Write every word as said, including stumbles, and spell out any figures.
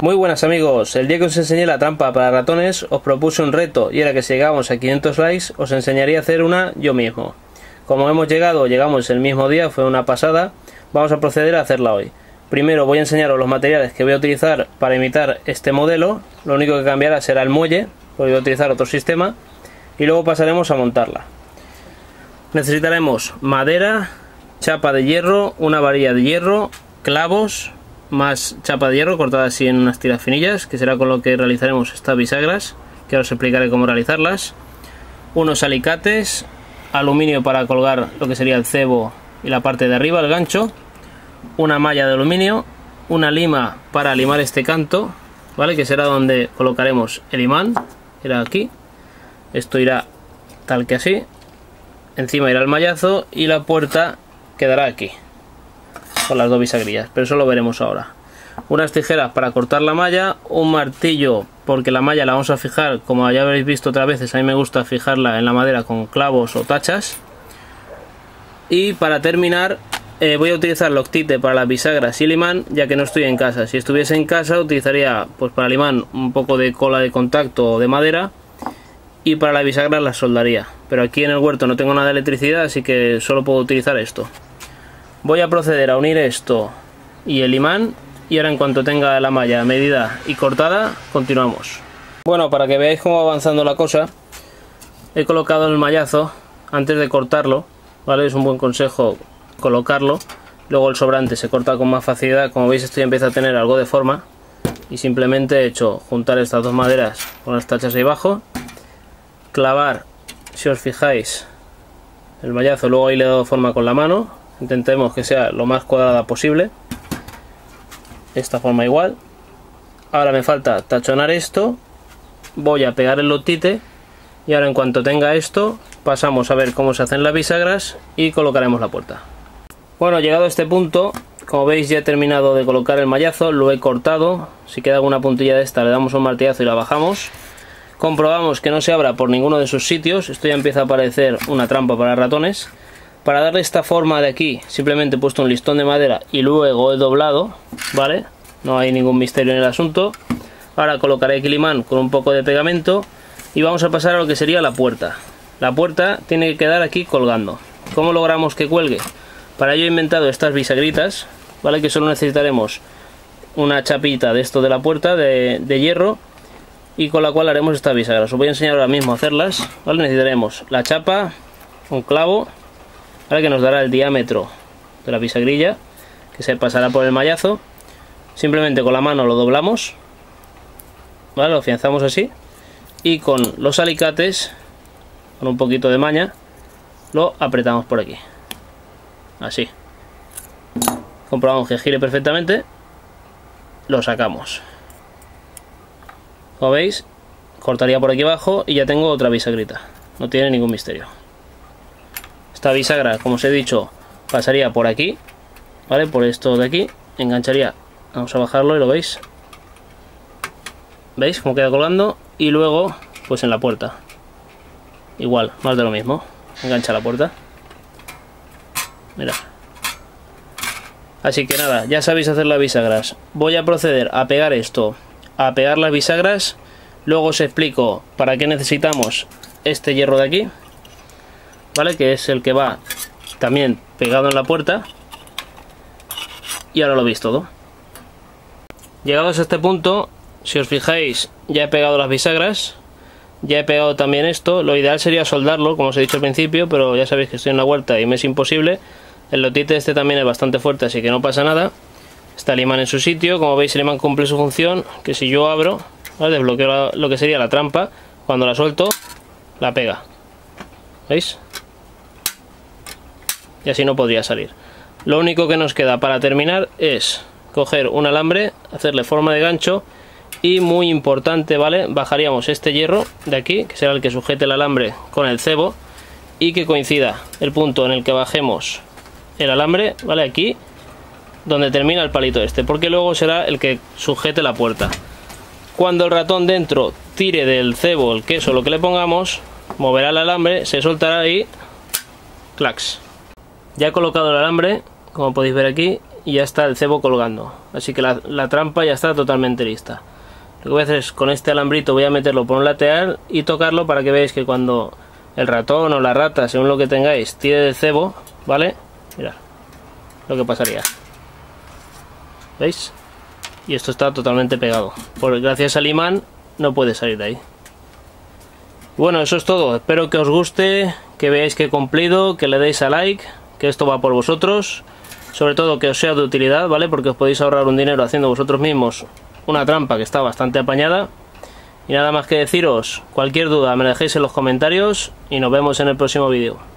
Muy buenas amigos, el día que os enseñé la trampa para ratones os propuse un reto y era que si llegamos a quinientos likes os enseñaría a hacer una yo mismo. Como hemos llegado, llegamos el mismo día, fue una pasada, vamos a proceder a hacerla hoy. Primero voy a enseñaros los materiales que voy a utilizar para imitar este modelo, lo único que cambiará será el muelle, porque voy a utilizar otro sistema, y luego pasaremos a montarla. Necesitaremos madera, chapa de hierro, una varilla de hierro, clavos, más chapa de hierro cortada así en unas tiras finillas, que será con lo que realizaremos estas bisagras, que ahora os explicaré cómo realizarlas, unos alicates, aluminio para colgar lo que sería el cebo y la parte de arriba, el gancho, una malla de aluminio, una lima para limar este canto, ¿vale? Que será donde colocaremos el imán, irá aquí, esto irá tal que así, encima irá el mallazo y la puerta quedará aquí con las dos bisagrillas, pero eso lo veremos ahora. Unas tijeras para cortar la malla, un martillo porque la malla la vamos a fijar, como ya habréis visto otras veces, a mí me gusta fijarla en la madera con clavos o tachas. Y para terminar eh, voy a utilizar Loctite para las bisagras y el imán, ya que no estoy en casa. Si estuviese en casa utilizaría pues para el imán un poco de cola de contacto de madera y para las bisagras las soldaría, pero aquí en el huerto no tengo nada de electricidad, así que solo puedo utilizar esto. Voy a proceder a unir esto y el imán y ahora en cuanto tenga la malla medida y cortada continuamos. Bueno, para que veáis cómo va avanzando la cosa, he colocado el mallazo antes de cortarlo, ¿vale? Es un buen consejo colocarlo, luego el sobrante se corta con más facilidad. Como veis, esto ya empieza a tener algo de forma y simplemente he hecho juntar estas dos maderas con las tachas ahí abajo, clavar, si os fijáis, el mallazo, luego ahí le he dado forma con la mano. Intentemos que sea lo más cuadrada posible, esta forma igual. Ahora me falta tachonar esto, voy a pegar el Loctite y ahora en cuanto tenga esto pasamos a ver cómo se hacen las bisagras y colocaremos la puerta. Bueno, llegado a este punto, como veis ya he terminado de colocar el mallazo, lo he cortado. Si queda alguna puntilla de esta le damos un martillazo y la bajamos. Comprobamos que no se abra por ninguno de sus sitios, esto ya empieza a parecer una trampa para ratones. Para darle esta forma de aquí simplemente he puesto un listón de madera y luego he doblado, ¿vale? No hay ningún misterio en el asunto. Ahora colocaré aquí el imán con un poco de pegamento y vamos a pasar a lo que sería la puerta. La puerta tiene que quedar aquí colgando. ¿Cómo logramos que cuelgue? Para ello he inventado estas bisagritas, ¿vale? Que solo necesitaremos una chapita de esto de la puerta de, de hierro y con la cual haremos estas bisagras. Os voy a enseñar ahora mismo a hacerlas, ¿vale? Necesitaremos la chapa, un clavo, ¿vale? Que nos dará el diámetro de la bisagrilla, que se pasará por el mallazo. Simplemente con la mano lo doblamos, ¿vale? Lo afianzamos así y con los alicates, con un poquito de maña, lo apretamos por aquí, así. Comprobamos que gire perfectamente, lo sacamos. Como veis, cortaría por aquí abajo y ya tengo otra bisagrita, no tiene ningún misterio. Esta bisagra, como os he dicho, pasaría por aquí, ¿vale? Por esto de aquí, engancharía, vamos a bajarlo y lo veis. ¿Veis cómo queda colgando? Y luego, pues en la puerta. Igual, más de lo mismo. Engancha la puerta. Mira. Así que nada, ya sabéis hacer las bisagras. Voy a proceder a pegar esto, a pegar las bisagras. Luego os explico para qué necesitamos este hierro de aquí, ¿vale? Que es el que va también pegado en la puerta. Y ahora lo veis todo. Llegados a este punto, si os fijáis, ya he pegado las bisagras, ya he pegado también esto. Lo ideal sería soldarlo, como os he dicho al principio, pero ya sabéis que estoy en la huerta y me es imposible. El Loctite este también es bastante fuerte, así que no pasa nada. Está el imán en su sitio. Como veis, el imán cumple su función, que si yo abro, ¿vale? Desbloqueo la, lo que sería la trampa. Cuando la suelto, la pega. ¿Veis? Y así no podría salir. Lo único que nos queda para terminar es coger un alambre, hacerle forma de gancho y, muy importante, ¿vale? Bajaríamos este hierro de aquí, que será el que sujete el alambre con el cebo y que coincida el punto en el que bajemos el alambre, ¿vale? Aquí, donde termina el palito este, porque luego será el que sujete la puerta. Cuando el ratón dentro tire del cebo, el queso, lo que le pongamos, moverá el alambre, se soltará y clacs. Ya he colocado el alambre, como podéis ver aquí, y ya está el cebo colgando. Así que la, la trampa ya está totalmente lista. Lo que voy a hacer es con este alambrito voy a meterlo por un lateral y tocarlo para que veáis que cuando el ratón o la rata, según lo que tengáis, tire del cebo, ¿vale? Mirad lo que pasaría. ¿Veis? Y esto está totalmente pegado. Porque gracias al imán no puede salir de ahí. Bueno, eso es todo. Espero que os guste, que veáis que he cumplido, que le deis a like, que esto va por vosotros. Sobre todo que os sea de utilidad, ¿vale? Porque os podéis ahorrar un dinero haciendo vosotros mismos una trampa que está bastante apañada. Y nada más que deciros, cualquier duda me la dejéis en los comentarios y nos vemos en el próximo vídeo.